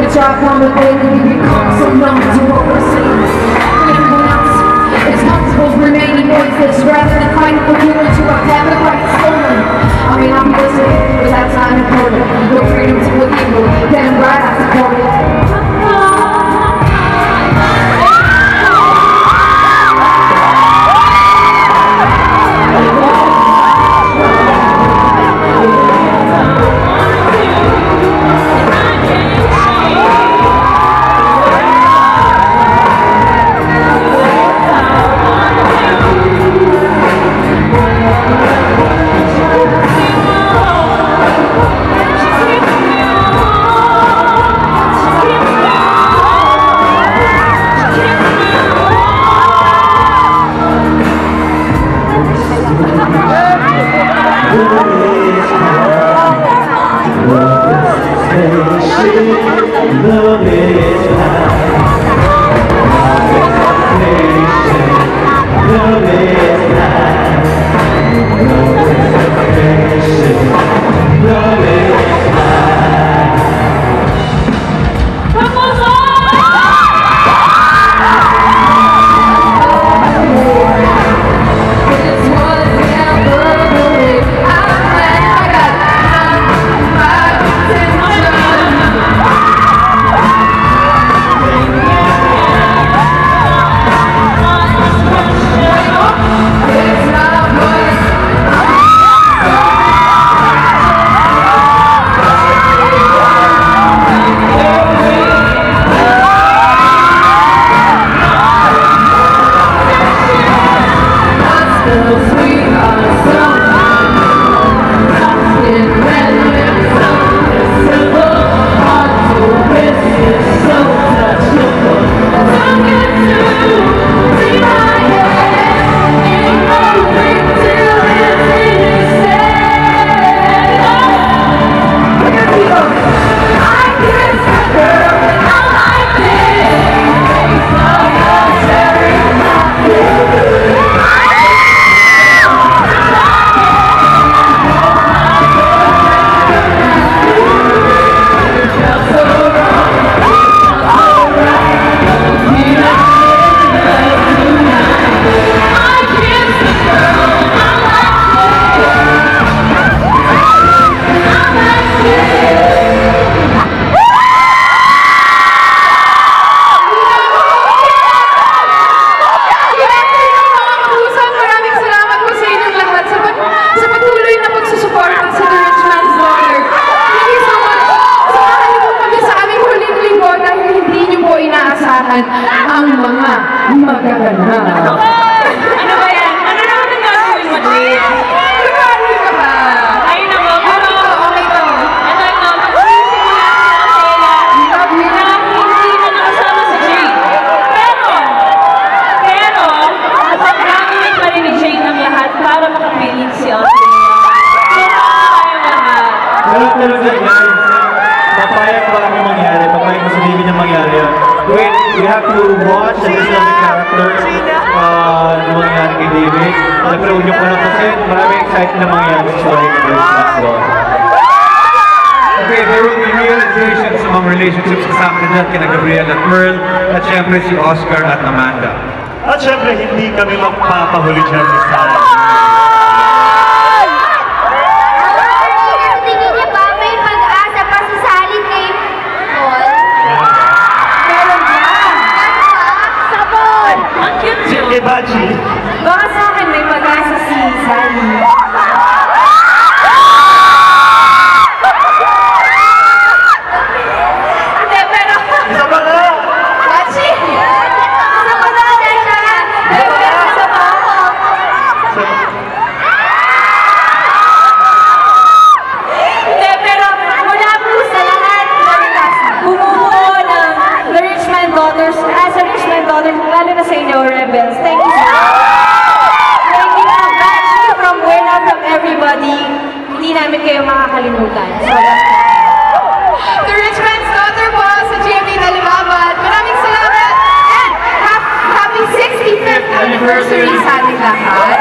gonna try to come with it and you become so numb to what we're seeing. Everyone else is comfortable remaining voiceless rather than fighting for human to a path of right stolen. I mean, I'm listening, but that's not important. Your freedom to look evil, then right I support it. ang mga magaganda. Ano ba yan? Ano naman ang gagawin mo, Jay? Kumari ka ba? Ay, naku. Pero, okay to. ito, magsisimula na hindi ka nakasama si Jay. Pero, gagawin pa rin ni Jay ng lahat para makapiling si Australia. Pero talaga guys, papayag ba kami mangyari? Papayag mo sa TV na mangyari. Wait, we have to watch and listen to the characters na mangyari kay David. Nag-road nyo ko na kasi maraming excited na mangyari sa story ng RaStro. Okay, there will be realizations sa mga relationships kasama na dyan kina Gabriel at Merl at syempre si Oscar at Amanda. At syempre, hindi kami magpapahuli dyan sa Baji. Baka sa akin may pag-asa si Sally. Hindi, pero... Isa pa nga! Baji! Isa pa na siya! Pero isa pa ako! Hindi, pero mula po sa lahat bumubuo ng The Richmond Daughters, as a Richmond Daughter, lalo na sa inyo, Rebels. Thank you so much. Thank you so much from everybody. Hindi namin kayo makakalimutan. So, The Richmond's Daughter po sa GMA Kapuso. Maraming salamat and happy 65th anniversary sa ating lahat.